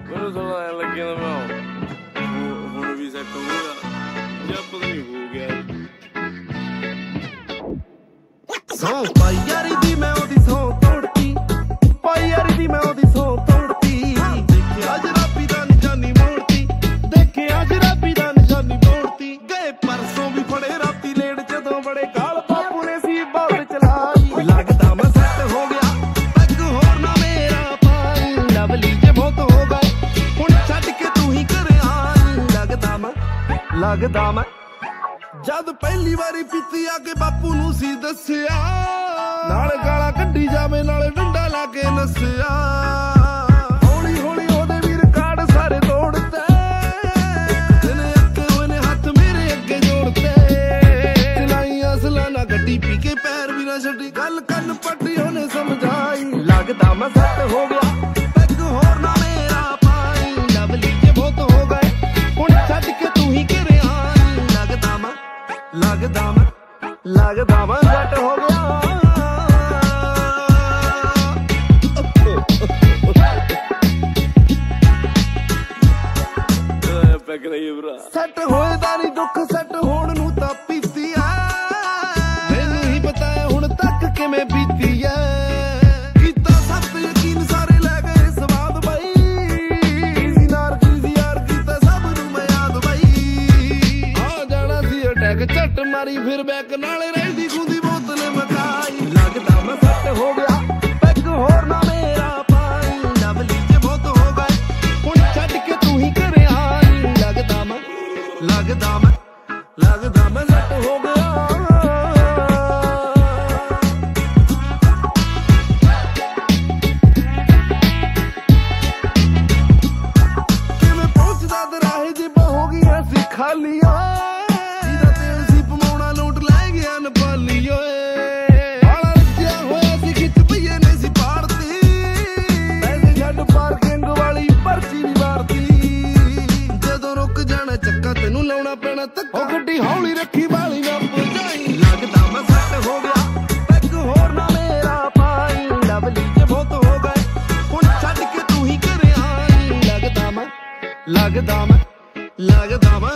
ਮੈਨੂੰ ਥੋੜਾ ਐ ਲੱਗਿਆ ਨਾ ਮੈਂ ਹੁਣ ਵੀ ਸੈੱਟ ਹੋ ਗਿਆ ਜਾਂ ਪਤਾ ਨਹੀਂ ਹੋ ਗਿਆ। ਸੌ ਪਾਈ ਯਾਰੀ ਦੀ ਮੈਂ ਉਹਦੀ ਸੌ ਤੋੜਤੀ, ਪਾਈ ਯਾਰੀ ਦੀ ਮੈਂ ਉਹਦੀ ਸੌ ਤੋੜਤੀ। ਦੇਖਿਆ ਜਰਾਬੀ ਦਾ ਨਿਸ਼ਾਨੀ ਮੋੜਤੀ, ਦੇਖਿਆ ਜਰਾਬੀ ਦਾ ਨਿਸ਼ਾਨੀ ਮੋੜਤੀ। ਗਏ ਪਰਸੋਂ ਵੀ ਫੜੇ ਰਾਤੀ ਲੇਟ ਜਦੋਂ ਬੜੇ ਕਾਲ ਬਾਪੂ ਨੇ ਸੀ ਬਾਲ ਚਲਾਈ। ਲੱਗਦਾ ਮੈਂ ਸੈੱਟ ਹੋ ਗਿਆ ਪੈਗ ਹੋਰ ਨਾ ਮੇਰਾ ਪਾਈ। ਲਵਲੀ ਜੇ ਬਹੁਤ ਹੋ ਗਏ ਹੁਣ ਛੱਡ ਕੇ ਤੂੰ ਹੀ ਘਰੇ ਆਈ। ਲੱਗਦਾ ਮੈਂ ਜਦ ਪਹਿਲੀ ਵਾਰੀ ਪੀਤੀ ਆ ਕੇ ਬਾਪੂ ਨੂੰ ਸੀ ਦੱਸਿਆ, ਨਾਲੇ ਗਾਲਾਂ ਕੱਢੀ ਜਾਵੇ ਨਾਲੇ ਡੰਡਾ ਲਾ ਕੇ ਨੱਸਿਆ। ਹੌਲੀ ਹੌਲੀ ਉਹਦੇ ਵੀ ਰਿਕਾਰਡ ਸਾਰੇ ਤੋੜਤੇ, ਇਹਨੇ ਅੱਗੇ ਉਹਨੇ ਹੱਥ ਮੇਰੇ ਅੱਗੇ ਜੋੜਤੇ। ਚਲਾਈਆਂ ਸਲਾਨਾ ਗੱਡੀ ਪੀ ਕੇ ਪੈਰ ਵੀ ਨਾ ਛੱਡੀ, ਗੱਲ ਕੰਨ ਪੱਟੀ ਉਹਨੇ ਸਮਝਾਈ। ਲੱਗਦਾ ਮੈਂ ਸੈੱਟ ਹੋ ਗਿਆ ਪੈਗ ਹੋਰ ਨਾ ਮੇਰਾ ਪਾਈ। ਲਵਲੀ ਜੇ ਬਹੁਤ ਹੋ ਗਏ ਹੁਣ ਛੱਡ ਕੇ ਤੂੰ ਹੀ ਘਰੇ ਆਈ। ਲੱਗਦਾ ਮੈਂ ਸੈੱਟ ਹੋ ਗਿਆ। ਪੈਗ ਲਈ ਭਰਾ ਸੈੱਟ ਹੋਏ ਦਾ ਨਹੀਂ ਦੁੱਖ, ਸੈੱਟ ਹੋਣ ਨੂੰ ਤਾਂ ਪੀਤੀ ਐ। ਮੈਨੂੰ ਹੀ ਪਤਾ ਹੁਣ ਤੱਕ ਕਿਵੇਂ ਬੀਤੀ ਐ। ਕੀਤਾ ਸਭ ਤੇ ਯਕੀਨ ਸਾਰੇ ਲੈ ਗਏ ਸਵਾਦ ਬਈ। ਸੀ ਨਾਰ ਕੀ ਯਾਰ ਕੀਤਾ ਸਭ ਨੂੰ ਮੈਂ ਯਾਦ ਬਈ। ਆ ਜਾਣਾ ਸੀ ਅਟੈਕ ਝੱਟ ਮਾਰੀ ਫਿਰ ਬੈਕ ਨਾਲੇ ਰਹਿੰਦੀ ਖੁੰਦੀ ਬੋਤਲ ਮਕਾਈ। ਲੱਗਦਾ ਮੈਂ ਸੈੱਟ ਹੋ ਗਿਆ ਪੈਗ ਹੋਰ ਨਾ ਮੇਰਾ ਪਾਈ। ਲਵਲੀ ਜੇ ਬਹੁਤ ਹੋ ਗਏ ਹੁਣ ਛੱਡ ਕੇ ਤੂੰ ਹੀ ਘਰੇ ਆਈ। ਲੱਗਦਾ ਮੈਂ ਸੈੱਟ ਹੋ ਗਿਆ। ਕਿਵੇਂ ਪਹੁੰਚਦਾ ਦਰਾਹੇ ਜੇਬਾਂ ਹੋ ਗਈਆਂ ਸੀ ਖਾਲੀਆਂ। ਜਿਹਦਾ ਤੇਲ ਸੀ ਪਮਾਉਣਾ ਲੋਟ ਲੈ ਗਿਆ ਨੇਪਾਲੀ ਓਏ। ਵਾਲਾ ਰੱਜਿਆ ਹੋਇਆ ਸੀ ਖਿੱਚ ਪਈਏ ਨੇ ਸੀ ਪਾੜਤੀ, ਪੈਸੇ ਛੱਡ ਪਾਰਕਿੰਗ ਵਾਲੀ ਪਰਚੀ ਵੀ ਮਾਰਤੀ। ਜਦੋਂ ਰੁਕ ਜਾਣਾ ਚੱਕਾ ਤੈਨੂੰ ਲਾਉਣਾ ਪੈਣਾ ਧੱਕਾ, ਉਹ ਗੱਡੀ ਹੌਲੀ ਰੱਖੀ ਵਾਲੀ ਨਾ ਭਜਾਈ। ਲੱਗਦਾ ਮੈਂ ਸੈੱਟ ਹੋ ਗਿਆ ਪੈਗ ਹੋਰ ਨਾ ਮੇਰਾ ਪਾਈ। ਲਵਲੀ ਜੇ ਬਹੁਤ ਹੋ ਗਏ ਹੁਣ ਛੱਡ ਕੇ ਤੂੰ ਹੀ ਘਰੇ ਆਈ। ਲੱਗਦਾ ਮੈਂ